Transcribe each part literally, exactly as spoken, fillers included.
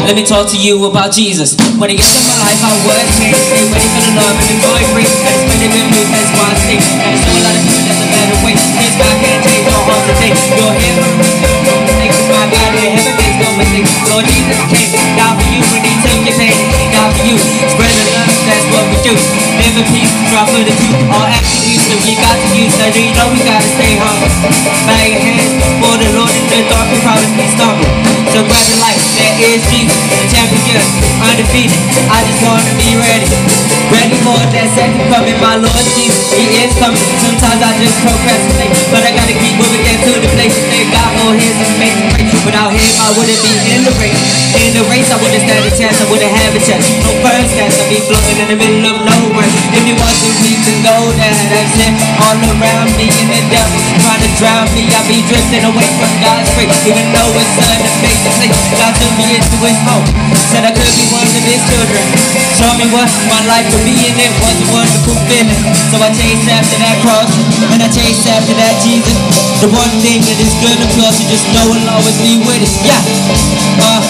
Let me talk to you about Jesus. When he gets in my life, I would change. Stay ready for the love and the joy free. And it's better than news, that's why I stay. And it's a lot of people that's a better way. This God can't change our hearts today. You're here for me, thank you, my God in heaven makes no mistake. Lord Jesus came, died for you when he took your pain. He died for you, spread the love, that's what we do. Live in peace, drop for the truth. All attributes that we got to use. So you know we gotta stay humble. Bow your hands for the Lord in the dark and proud of me stumble. So grab the light, that is Jesus, the champion, undefeated. I just wanna be ready, ready for that second coming. My Lord Jesus, he is coming. Sometimes I just procrastinate, but I gotta keep moving, get to the place. Thank God for his amazing grace. Without him, I wouldn't be in the race. In the race, I wouldn't stand a chance, I wouldn't have a chance. No first class, I'd be floating in the middle of nowhere. If you want to reach and go there, that's it. All around me and the devil trying to drown me, I'll be drifting away from God's grace. Even though it's unamazing place, God took me into his home. Said I could be one of his children. Show me what my life would be, and it was a wonderful feeling. So I chased after that cross, and I chased after that Jesus. The one thing that is good and plus, you just know it'll always be with us. Yeah. Uh.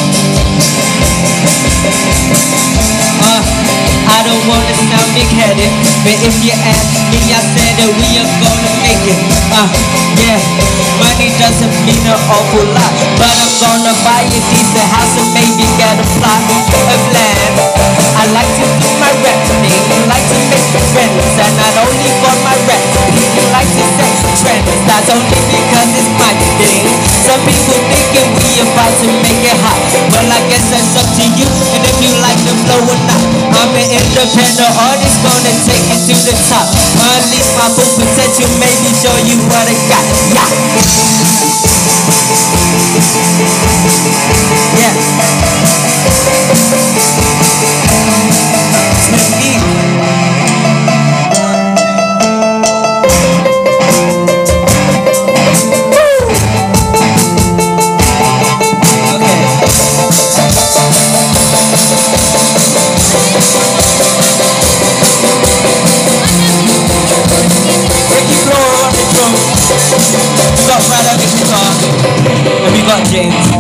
Uh. I don't wanna sound big-headed, but if you ask me, I said that we are gonna make it. Uh. Yeah. Money doesn't mean an awful lot, but I'm gonna buy a decent house and maybe get a plot of land. I like to do my rap thing, like to make friends, and not only for my rap, people like to set trends. That's only because it's my thing. Some people thinking we about to make it hot. Well, I guess that's up to you, and if you like the flow or not. I'm an independent artist, gonna take it to the top. Unleash my full potential, maybe show you what I got. Yeah. Yeah. To me. We got James.